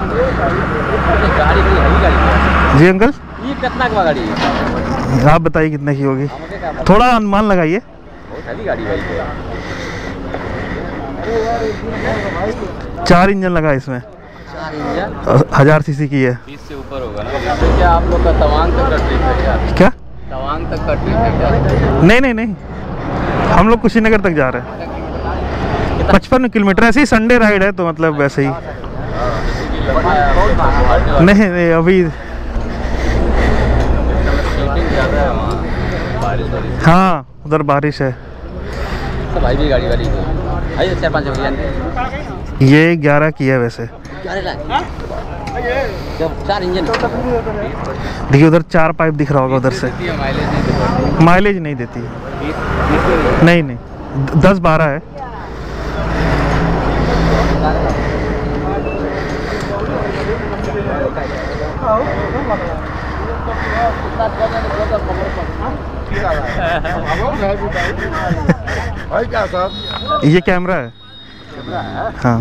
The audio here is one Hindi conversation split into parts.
गाड़ी की हैवी गाड़ी है जी अंकल। ये कितना की गाड़ी है? आप बताइए कितने की होगी, थोड़ा अनुमान लगाइए। बहुत हैवी गाड़ी है ये। 4 इंजन लगा इसमें, 4 इंजन, 1000 सीसी की है। 20 से ऊपर होगा ना। तो क्या आप लोग का तवांग तक का ट्रिप है क्या? क्या तवांग तक का ट्रिप है क्या? नहीं नहीं नहीं, हम लोग कुशीनगर तक जा रहे हैं। 55 किलोमीटर, ऐसे ही संडे राइड है तो मतलब वैसे ही। नहीं नहीं अभी हाँ उधर बारिश है। सब भाई भी गाड़ी वाली है 4-5 ये 11 की है वैसे। 4 इंजन देखिए उधर 4 पाइप दिख रहा होगा उधर से। माइलेज नहीं देती, नहीं नहीं 10-12 है। ये कैमरा है। हाँ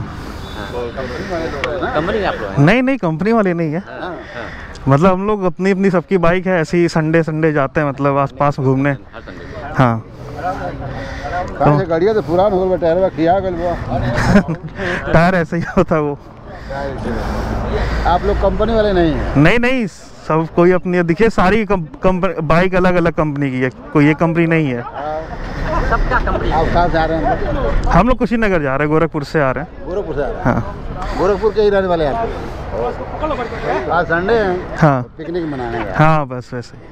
कंपनी आप लोग? नहीं नहीं कंपनी वाले नहीं है, मतलब हम लोग अपनी अपनी सबकी बाइक है, ऐसे ही संडे संडे जाते हैं मतलब आसपास घूमने। हाँ तो गाड़ियाँ तो पुरान हो गए, टायर किया गया टायर ऐसे ही होता वो। आप लोग कंपनी वाले नहीं हैं? नहीं नहीं सब कोई अपनी, देखिए सारी बाइक अलग अलग कंपनी की है, कोई ये कंपनी नहीं है। सब क्या कंपनी? आप कहाँ जा रहे हैं? हम लोग कुशीनगर जा रहे हैं, गोरखपुर से आ रहे हैं। गोरखपुर से आ रहे हैं? हाँ गोरखपुर के ही रहने वाले हैं। आज संडे है, हाँ पिकनिक मनाने गए। हाँ बस वैसे ही।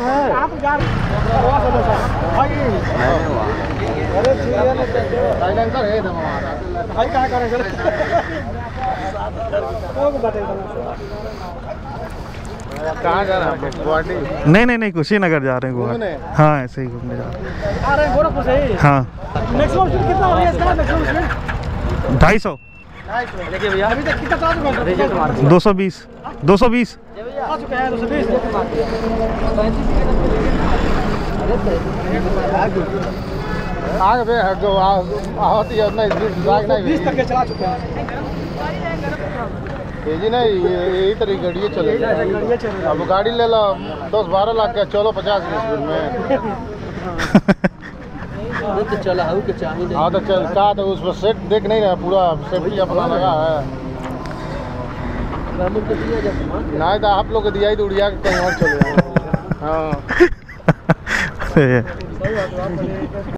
कहाँ जा रहे हैं? गुवाहाटी? नहीं नहीं नहीं कुशीनगर जा रहे हैं गोवा। हाँ ऐसे ही घूमने जा रहे हैं। गोरखपुर से ही? हाँ मैक्सिमम स्पीड कितना हो गया इसका? मैक्सिमम स्पीड 250 देखिए भैया अभी तक कितना चला चुका है? 220 220 आ चुका है 220। आगे पे जो होती है उतना स्पीड नहीं 20 तक के चला चुका है। तेजी नहीं, यही तरीके गाड़ियाँ चलेगी। अब गाड़ी ले लो 10-12 लाख का, चलो 50 की स्पीड में। तो चला हूँ कि चाहिए। हाँ तो चल कहा तो उस पर सेट देख नहीं रहा, पूरा सेफ्टी अपना लगा है। नहीं तो आप लोग को दिया ही तो उड़िया के कहीं और चले। हाँ